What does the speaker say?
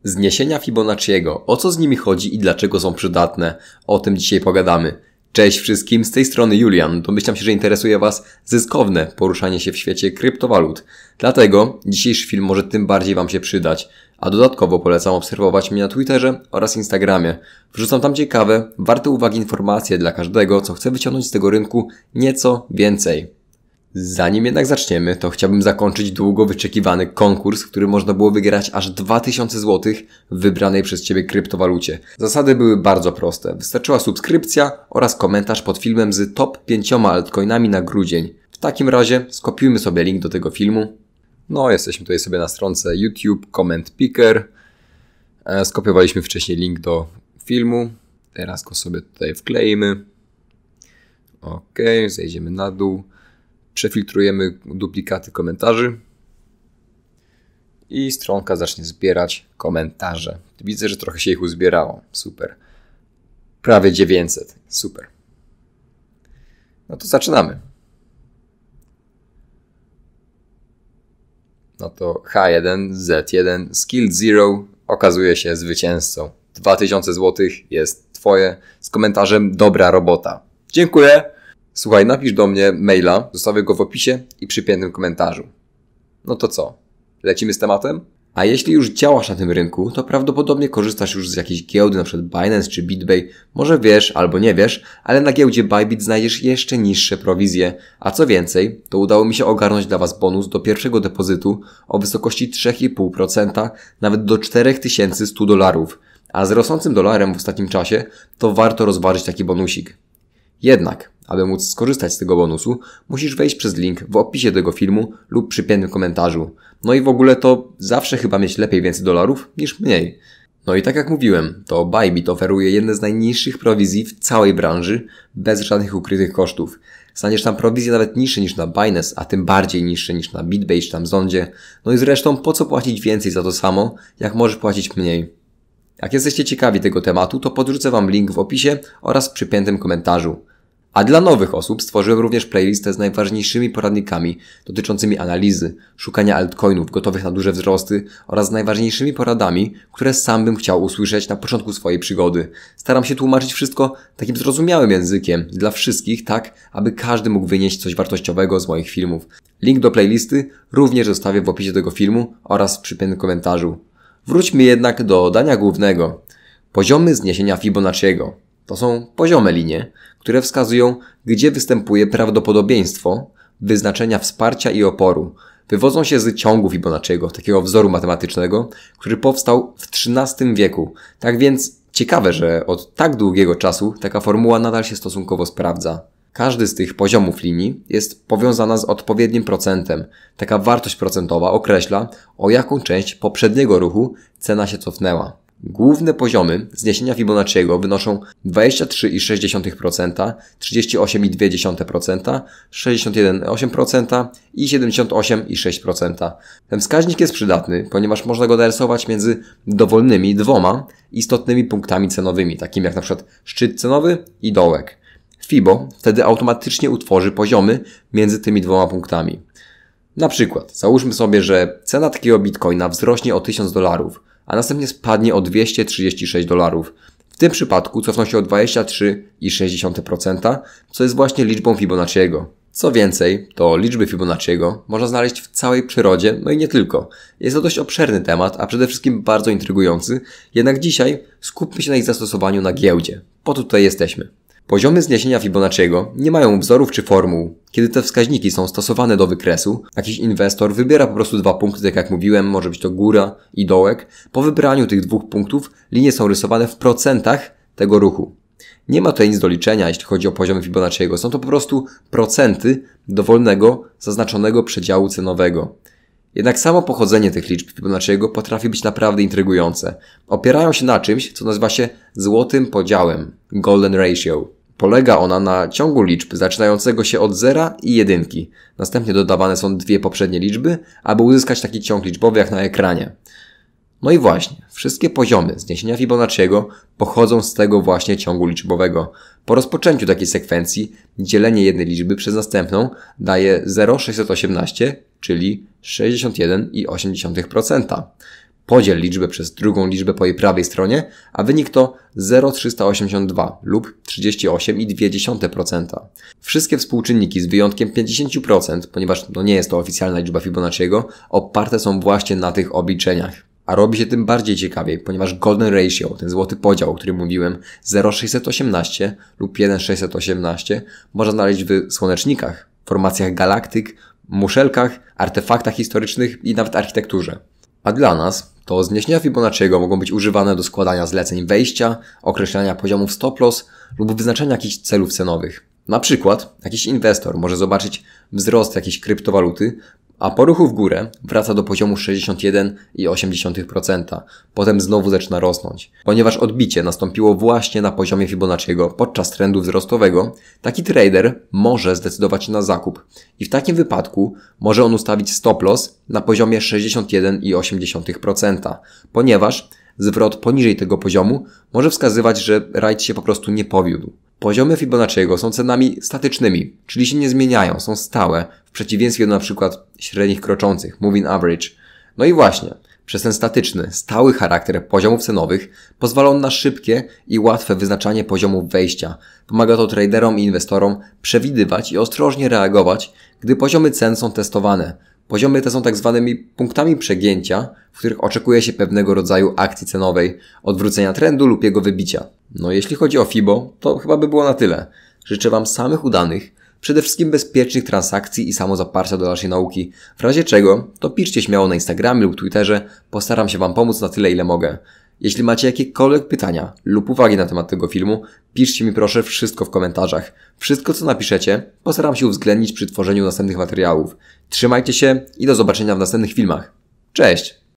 Zniesienia Fibonacciego. O co z nimi chodzi i dlaczego są przydatne? O tym dzisiaj pogadamy. Cześć wszystkim, z tej strony Julian. Domyślam się, że interesuje Was zyskowne poruszanie się w świecie kryptowalut. Dlatego dzisiejszy film może tym bardziej Wam się przydać. A dodatkowo polecam obserwować mnie na Twitterze oraz Instagramie. Wrzucam tam ciekawe, warte uwagi informacje dla każdego, co chce wyciągnąć z tego rynku nieco więcej. Zanim jednak zaczniemy, to chciałbym zakończyć długo wyczekiwany konkurs, w którym można było wygrać aż 2000 zł w wybranej przez Ciebie kryptowalucie. Zasady były bardzo proste. Wystarczyła subskrypcja oraz komentarz pod filmem z top 5 altcoinami na grudzień. W takim razie skopiujmy sobie link do tego filmu. No, jesteśmy tutaj sobie na stronce YouTube, Comment Picker. Skopiowaliśmy wcześniej link do filmu. Teraz go sobie tutaj wkleimy. Ok, zejdziemy na dół. Przefiltrujemy duplikaty komentarzy i stronka zacznie zbierać komentarze. Widzę, że trochę się ich uzbierało. Super. Prawie 900. Super. No to zaczynamy. No to H1, Z1, Skill Zero okazuje się zwycięzcą. 2000 zł jest Twoje z komentarzem dobra robota. Dziękuję. Słuchaj, napisz do mnie maila, zostawię go w opisie i przypiętym komentarzu. No to co? Lecimy z tematem? A jeśli już działasz na tym rynku, to prawdopodobnie korzystasz już z jakiejś giełdy, np. Binance czy BitBay. Może wiesz albo nie wiesz, ale na giełdzie Bybit znajdziesz jeszcze niższe prowizje. A co więcej, to udało mi się ogarnąć dla Was bonus do pierwszego depozytu o wysokości 3,5%, nawet do $4100. A z rosnącym dolarem w ostatnim czasie, to warto rozważyć taki bonusik. Jednak, aby móc skorzystać z tego bonusu, musisz wejść przez link w opisie tego filmu lub przypiętym komentarzu. No i w ogóle to zawsze chyba mieć lepiej więcej dolarów niż mniej. No i tak jak mówiłem, to Bybit oferuje jedne z najniższych prowizji w całej branży, bez żadnych ukrytych kosztów. Staniesz tam prowizje nawet niższe niż na Binance, a tym bardziej niższe niż na BitBay czy tam Zondzie. No i zresztą po co płacić więcej za to samo, jak możesz płacić mniej? Jak jesteście ciekawi tego tematu, to podrzucę Wam link w opisie oraz w przypiętym komentarzu. A dla nowych osób stworzyłem również playlistę z najważniejszymi poradnikami dotyczącymi analizy, szukania altcoinów gotowych na duże wzrosty oraz z najważniejszymi poradami, które sam bym chciał usłyszeć na początku swojej przygody. Staram się tłumaczyć wszystko takim zrozumiałym językiem dla wszystkich, tak aby każdy mógł wynieść coś wartościowego z moich filmów. Link do playlisty również zostawię w opisie tego filmu oraz w przypiętym komentarzu. Wróćmy jednak do dania głównego. Poziomy zniesienia Fibonacciego. To są poziome linie, które wskazują, gdzie występuje prawdopodobieństwo wyznaczenia wsparcia i oporu. Wywodzą się z ciągu Fibonacciego, takiego wzoru matematycznego, który powstał w XIII wieku. Tak więc ciekawe, że od tak długiego czasu taka formuła nadal się stosunkowo sprawdza. Każdy z tych poziomów linii jest powiązana z odpowiednim procentem. Taka wartość procentowa określa, o jaką część poprzedniego ruchu cena się cofnęła. Główne poziomy zniesienia Fibonacciego wynoszą 23,6%, 38,2%, 61,8% i 78,6%. Ten wskaźnik jest przydatny, ponieważ można go narysować między dowolnymi dwoma istotnymi punktami cenowymi, takimi jak np. szczyt cenowy i dołek. Fibo wtedy automatycznie utworzy poziomy między tymi dwoma punktami. Na przykład, załóżmy sobie, że cena takiego bitcoina wzrośnie o $1000, a następnie spadnie o $236. W tym przypadku cofną się o 23,6%, co jest właśnie liczbą Fibonacciego. Co więcej, to liczby Fibonacciego można znaleźć w całej przyrodzie, no i nie tylko. Jest to dość obszerny temat, a przede wszystkim bardzo intrygujący, jednak dzisiaj skupmy się na ich zastosowaniu na giełdzie. Po to tutaj jesteśmy. Poziomy zniesienia Fibonacciego nie mają wzorów czy formuł. Kiedy te wskaźniki są stosowane do wykresu, jakiś inwestor wybiera po prostu dwa punkty, tak jak mówiłem, może być to góra i dołek. Po wybraniu tych dwóch punktów linie są rysowane w procentach tego ruchu. Nie ma tutaj nic do liczenia, jeśli chodzi o poziomy Fibonacciego. Są to po prostu procenty dowolnego, zaznaczonego przedziału cenowego. Jednak samo pochodzenie tych liczb Fibonacciego potrafi być naprawdę intrygujące. Opierają się na czymś, co nazywa się złotym podziałem, Golden Ratio. Polega ona na ciągu liczb zaczynającego się od 0 i 1. Następnie dodawane są dwie poprzednie liczby, aby uzyskać taki ciąg liczbowy jak na ekranie. No i właśnie, wszystkie poziomy zniesienia Fibonacciego pochodzą z tego właśnie ciągu liczbowego. Po rozpoczęciu takiej sekwencji dzielenie jednej liczby przez następną daje 0,618, czyli 61,8%. Podziel liczbę przez drugą liczbę po jej prawej stronie, a wynik to 0,382 lub 38,2%. Wszystkie współczynniki z wyjątkiem 50%, ponieważ nie jest to oficjalna liczba Fibonacciego, oparte są właśnie na tych obliczeniach. A robi się tym bardziej ciekawiej, ponieważ Golden Ratio, ten złoty podział, o którym mówiłem, 0,618 lub 1,618 można znaleźć w słonecznikach, formacjach galaktyk, muszelkach, artefaktach historycznych i nawet architekturze. A dla nas to zniesienia Fibonacciego mogą być używane do składania zleceń wejścia, określania poziomów stop loss lub wyznaczania jakichś celów cenowych. Na przykład jakiś inwestor może zobaczyć wzrost jakiejś kryptowaluty, a po ruchu w górę wraca do poziomu 61,8%. Potem znowu zaczyna rosnąć. Ponieważ odbicie nastąpiło właśnie na poziomie Fibonacciego podczas trendu wzrostowego, taki trader może zdecydować się na zakup. I w takim wypadku może on ustawić stop loss na poziomie 61,8%. Ponieważ zwrot poniżej tego poziomu może wskazywać, że rajd się po prostu nie powiódł. Poziomy Fibonacciego są cenami statycznymi, czyli się nie zmieniają, są stałe, w przeciwieństwie do np. średnich kroczących, moving average. No i właśnie, przez ten statyczny, stały charakter poziomów cenowych pozwala on na szybkie i łatwe wyznaczanie poziomów wejścia. Pomaga to traderom i inwestorom przewidywać i ostrożnie reagować, gdy poziomy cen są testowane. Poziomy te są tak zwanymi punktami przegięcia, w których oczekuje się pewnego rodzaju akcji cenowej, odwrócenia trendu lub jego wybicia. No jeśli chodzi o FIBO, to chyba by było na tyle. Życzę Wam samych udanych, przede wszystkim bezpiecznych transakcji i samozaparcia do dalszej nauki. W razie czego, to piszcie śmiało na Instagramie lub Twitterze, postaram się Wam pomóc na tyle, ile mogę. Jeśli macie jakiekolwiek pytania lub uwagi na temat tego filmu, piszcie mi proszę wszystko w komentarzach. Wszystko co napiszecie, postaram się uwzględnić przy tworzeniu następnych materiałów. Trzymajcie się i do zobaczenia w następnych filmach. Cześć!